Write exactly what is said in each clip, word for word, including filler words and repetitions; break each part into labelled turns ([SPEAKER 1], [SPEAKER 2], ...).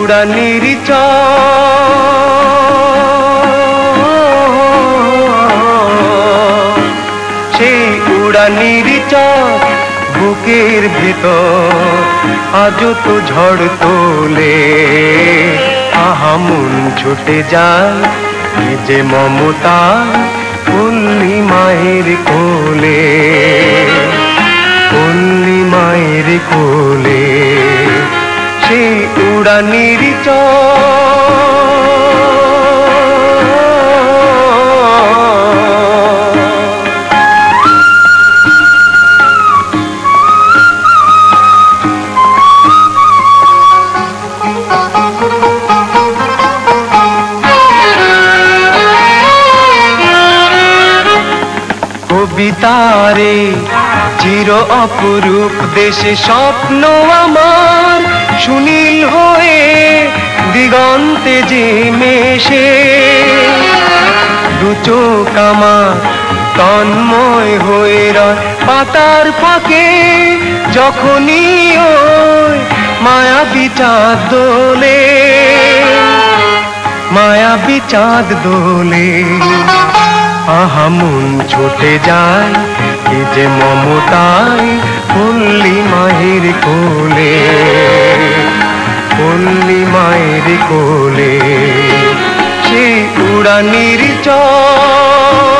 [SPEAKER 1] উড়ানির চর, সেই উড়ানির চর বুকের ভেতর আজও তো ঝড় তোলে। আহা মন ছুটে যায় এ যে মমতা পল্লী মায়ের কোলে, পল্লী মায়ের কোলে সেই উড়ানির চর। কবিতারে চির অপরূপ দেশে স্বপ্ন আমার সুনীল হয়ে দিগন্তে যে মেশে। দু চোখ আমার তন্ময় হয়ে রয় পাতার ফাঁকে, যখনই ওই মায়াবী চাঁদ দোলে, মায়াবী চাঁদ দোলে। আহা মন ছুটে যায় এ যে মমতায় পল্লী মায়ের কোলে, পল্লী মায়ের কোলে সেই উড়ানির চর।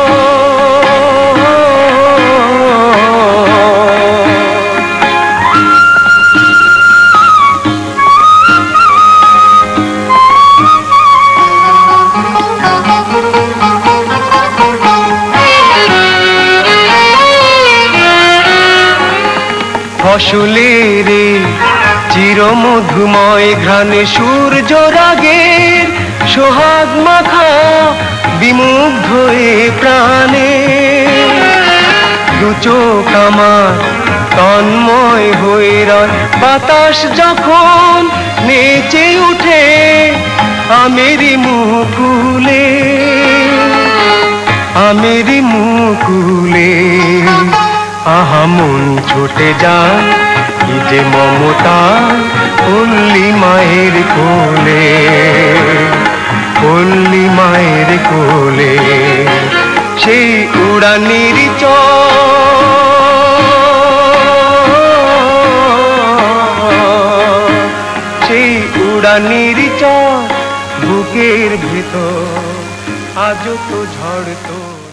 [SPEAKER 1] ফসলের চির মধুময় ঘ্রাণে সূর্য রাগের সোহাগ মাখা বিমুগ্ধ এ প্রাণে। দু চোখ আমার তন্ময় হয়ে রয় বাতাস যখন নেচে উঠে আমেরি মুকুলে, আমেরি মুকুলে। আহা মন ছুটে যায় এই যে মমতা পল্লী মায়ের কোলে, পল্লী মায়ের কোলে সেই উড়ানির চর, সেই উড়ানির চর বুকের ভেতর আজও তো ঝড় তোলে।